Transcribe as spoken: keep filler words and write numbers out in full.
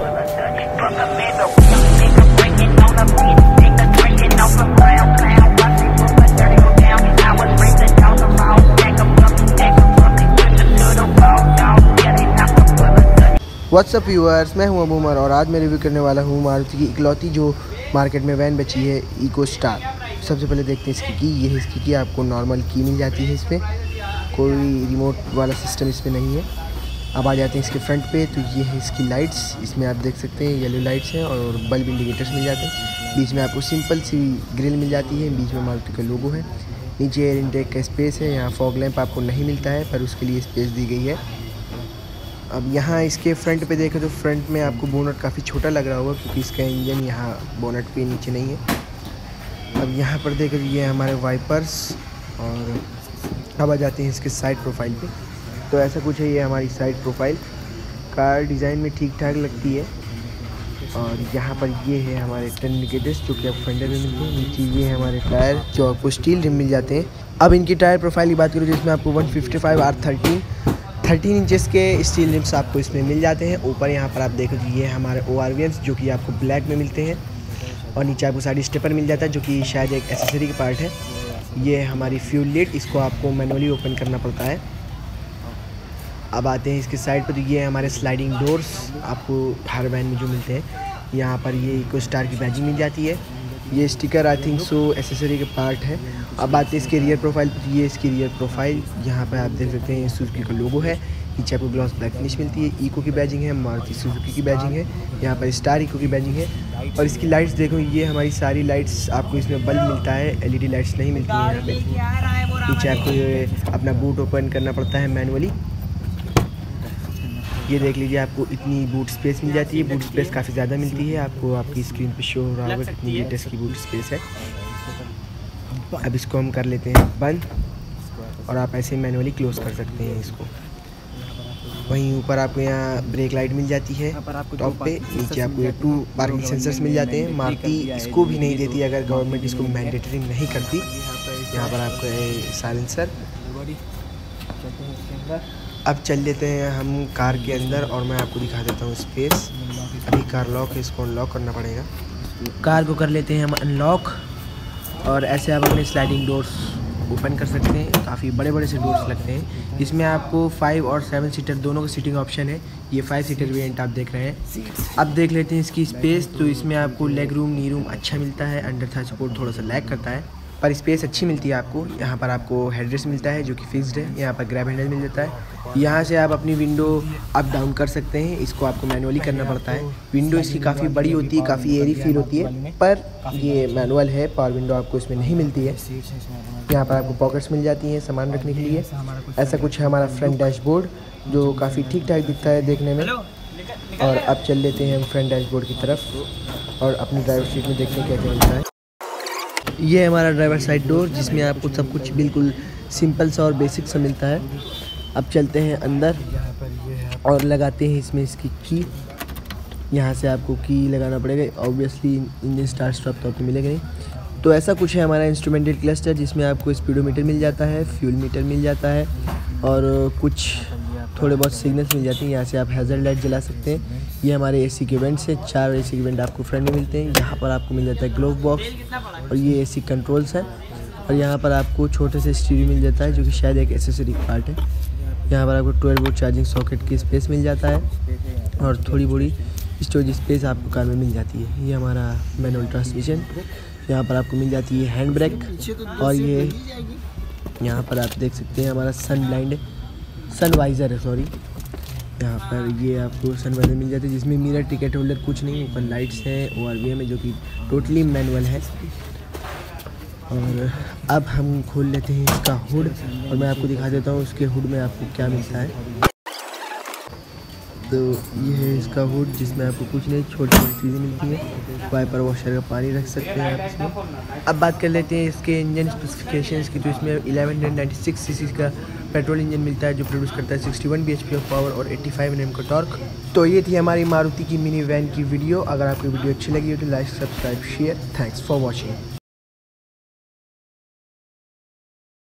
WhatsApp viewers, मैं हूं अबूमर और आज मैं रिव्यू करने वाला हूं मारुति की इकलौती जो मार्केट में वैन बची है, इको स्टार। सबसे पहले देखते हैं इसकी की। ये है इसकी की, आपको नॉर्मल की मिल जाती है। इसमें कोई रिमोट वाला सिस्टम इसमें नहीं है। अब आ जाते हैं इसके फ्रंट पे, तो ये है इसकी लाइट्स। इसमें आप देख सकते हैं येलो लाइट्स हैं और बल्ब इंडिकेटर्स मिल जाते हैं। बीच में आपको सिंपल सी ग्रिल मिल जाती है, बीच में मारुति का लोगो है। नीचे एयर इनटेक का स्पेस है। यहाँ फॉग लैंप आपको नहीं मिलता है पर उसके लिए स्पेस दी गई है। अब यहाँ इसके फ्रंट पे देखें तो फ्रंट में आपको बोनट काफ़ी छोटा लग रहा होगा क्योंकि इसका इंजन यहाँ बोनट पे नीचे नहीं है। अब यहाँ पर देखें तो ये हमारे वाइपर्स। और अब आ जाते हैं इसके साइड प्रोफाइल पे। तो ऐसा कुछ है ये हमारी साइड प्रोफाइल। कार डिज़ाइन में ठीक ठाक लगती है। और यहाँ पर ये है हमारे टर्न इंडिकेटर्स जो कि आप फेंडर में मिलते हैं। नीचे ये है हमारे टायर जो आपको स्टील रिम मिल जाते हैं। अब इनकी टायर प्रोफाइल की बात करूँ जिसमें आपको one fifty five R thirteen thirteen inches के स्टील रिम्स आपको इसमें मिल जाते हैं। ऊपर यहाँ पर आप देखो कि ये हमारे ओ आर वी एम्स जो कि आपको ब्लैक में मिलते हैं। और नीचे आपको साइड स्टेपर मिल जाता है जो कि शायद एक एसेसरी का पार्ट है। ये हमारी फ्यूल लिड, इसको आपको मैनुअली ओपन करना पड़ता है। अब आते हैं इसके साइड पर, तो ये हमारे स्लाइडिंग डोर्स आपको हर वैन में जो मिलते हैं। यहाँ पर ये इको स्टार की बैजिंग मिल जाती है। ये sticker I think so accessory के पार्ट है। अब आते हैं इसके रियर प्रोफाइल पर, तो ये इसकी रियर प्रोफाइल। यहाँ पर आप देख सकते हैं सुजुकी का लोगो है। नीचे आपको ग्लॉस ब्लैक फिनिश मिलती है। इको की बैजिंग है, मारुति सुजुकी की बैजिंग है। यहाँ पर स्टार इको की बैजिंग है। और इसकी लाइट्स देखो, ये हमारी सारी लाइट्स आपको इसमें बल्ब मिलता है, एलईडी लाइट्स नहीं मिलती हैं यहाँ पे। नीचे आपको ये अपना बूट ओपन करना पड़ता है मैनुअली। ये देख लीजिए, आपको इतनी बूट स्पेस मिल जाती है। बूट स्पेस काफ़ी ज़्यादा मिलती है। आपको आपकी स्क्रीन पे शो हो रहा होगा कितनी लीटर्स की बूट स्पेस है। अब इसको हम कर लेते हैं बंद और आप ऐसे मैनुअली क्लोज कर सकते हैं इसको। वहीं ऊपर आपको यहाँ ब्रेक लाइट मिल जाती है टॉप पे। नीचे आपको ये टू पार्किंग सेंसर्स मिल जाते हैं। मारुति इसको भी नहीं देती अगर गवर्नमेंट इसको मैंडेटरी नहीं करती। यहाँ पर आपको साइलेंसर। अब चल लेते हैं हम कार के अंदर और मैं आपको दिखा देता हूँ स्पेस। अभी कार लॉक है, इसको अनलॉक करना पड़ेगा। कार को कर लेते हैं हम अनलॉक और ऐसे आप अपने स्लाइडिंग डोर्स ओपन कर सकते हैं। काफ़ी बड़े बड़े से डोर्स लगते हैं। इसमें आपको फाइव और सेवन सीटर दोनों का सीटिंग ऑप्शन है। ये फाइव सीटर वेरिएंट आप देख रहे हैं। अब देख लेते हैं इसकी स्पेस। तो इसमें आपको लेग रूम, नी रूम अच्छा मिलता है। अंडर थाई सपोर्ट थोड़ा सा लैग करता है पर स्पेस अच्छी मिलती है आपको। यहाँ पर आपको हेडरेस्ट मिलता है जो कि फिक्स्ड है। यहाँ पर ग्रैब हैंडल मिल जाता है। यहाँ से आप अपनी विंडो अप डाउन कर सकते हैं। इसको आपको मैनुअली करना पड़ता है। विंडो इसकी काफ़ी बड़ी होती है, काफ़ी एयरी फील होती है पर ये मैनुअल है। पावर विंडो आपको इसमें नहीं मिलती है। यहाँ पर आपको पॉकेट्स मिल जाती हैं सामान रखने के लिए। ऐसा कुछ है हमारा फ्रंट डैशबोर्ड जो काफ़ी ठीक ठाक दिखता है देखने में। और अब चल लेते हैं हम फ्रंट डैशबोर्ड की तरफ और अपनी ड्राइवर सीट में देखते हैं क्या क्या मिलता है। ये है हमारा ड्राइवर साइड डोर जिसमें आपको सब कुछ बिल्कुल सिंपल सा और बेसिक सा मिलता है। अब चलते हैं अंदर और लगाते हैं इसमें इसकी की। यहाँ से आपको की लगाना पड़ेगा। ऑब्वियसली इंजन स्टार्ट स्टॉप तो आपको मिलेगा नहीं। तो ऐसा कुछ है हमारा इंस्ट्रूमेंटेड क्लस्टर जिसमें आपको स्पीडोमीटर मिल जाता है, फ्यूल मीटर मिल जाता है और कुछ थोड़े बहुत सिग्नल्स मिल जाते हैं। यहाँ से आप हैज़र्ड लाइट जला सकते हैं। ये हमारे एसी के वेंट्स है। चार एसी के वेंट आपको फ्रंट में मिलते हैं। यहाँ पर आपको मिल जाता है ग्लोव बॉक्स और ये एसी कंट्रोल्स हैं। और यहाँ पर आपको छोटे से स्टीरियो मिल जाता है जो कि शायद एक एसेसरी पार्ट है। यहाँ पर आपको ट्वेल्व वोल्ट चार्जिंग सॉकेट की स्पेस मिल जाता है और थोड़ी बड़ी स्टोरेज स्पेस आपको कार में मिल जाती है। ये हमारा मैनुअल ट्रांसमिशन। यहाँ पर आपको मिल जाती है हैंड ब्रेक और ये यहाँ पर आप देख सकते हैं हमारा सन ब्लाइंड सन वाइज़र है सॉरी। यहाँ पर ये आपको सन वाइज़र मिल जाती है जिसमें मिरर, टिकट होल्डर कुछ नहीं। ऊपर लाइट्स हैं, ओ आर वी एम है जो कि टोटली मैनुअल है। और अब हम खोल लेते हैं इसका हुड और मैं आपको दिखा देता हूँ उसके हुड में आपको क्या मिलता है। तो ये है इसका हुड जिसमें आपको कुछ नहीं, छोटी छोटी चीज़ें मिलती हैं। वाइपर वॉशर का पानी रख सकते हैं आप इसमें। अब बात कर लेते हैं इसके इंजन स्पेसिफिकेशंस की। तो इसमें इलेवन नाइन्टी सिक्स सीसी का पेट्रोल इंजन मिलता है जो प्रोड्यूस करता है sixty one BHP of power और एटी फाइव एनएम का टॉर्क। तो ये थी हमारी मारुति की मिनी वैन की वीडियो। अगर आपको वीडियो अच्छी लगी हो तो like, subscribe, share. Thanks for watching.